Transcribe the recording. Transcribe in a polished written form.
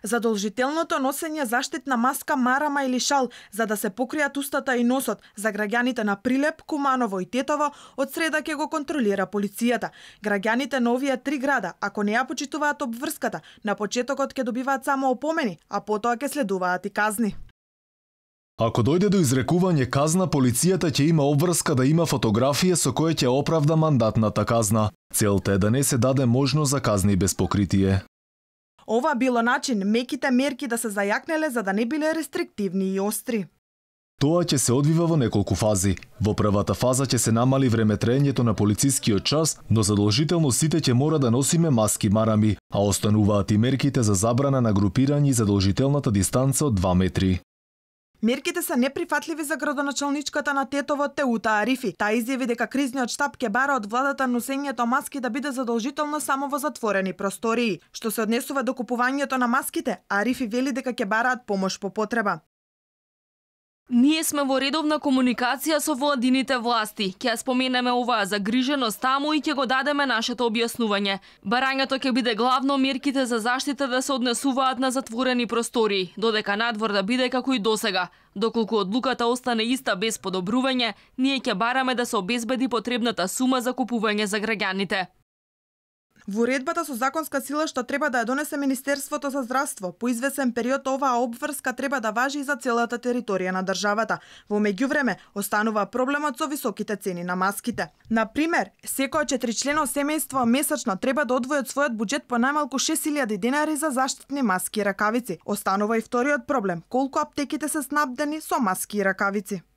Задолжителното носење заштитна маска, марама или шал за да се покријат устата и носот за граѓаните на Прилеп, Куманово и Тетово од среда ќе го контролира полицијата. Граѓаните на овие 3 града, ако не ја почитуваат обврската, на почетокот ќе добиваат само опомени, а потоа ќе следуваат и казни. Ако дојде до изрекување казна, полицијата ќе има обврска да има фотографија со која ќе оправда мандатната казна. Целта е да не се даде можност за казни без покритие. Ова било начин меките мерки да се зајакнеле за да не биле рестриктивни и остри. Тоа ќе се одвива во неколку фази. Во првата фаза ќе се намали времетрењето на полицискиот час, но задолжително сите ќе мора да носиме маски марами, а остануваат и мерките за забрана на групирање и задолжителната дистанца од 2 метри. Мерките се неприфатливи за градоначалничката на Тетово Теута Арифи. Таа изјави дека кризниот штаб ќе бара од владата носењето маски да биде задолжително само во затворени простории. Што се однесува до купувањето на маските, Арифи вели дека ќе бараат помош по потреба. Ние сме во редовна комуникација со владините власти. Ќе споменеме оваа загриженост таму и ќе го дадеме нашето објаснување. Барањето ќе биде главно мерките за заштита да се однесуваат на затворени простории, додека надвор да биде како и досега. Доколку одлуката остане иста без подобрување, ние ќе бараме да се обезбеди потребната сума за купување за граѓаните. Во уредбата со законска сила што треба да ја донесе Министерството за здравство, по извесен период оваа обврска треба да важи и за целата територија на државата. Во меѓувреме, останува проблемот со високите цени на маските. На пример, секој 4-члено семејство месечно треба да одвои од својот буџет по најмалку 6.000 денари за заштитни маски и ракавици. Останува и вториот проблем, колку аптеките се снабдени со маски и ракавици.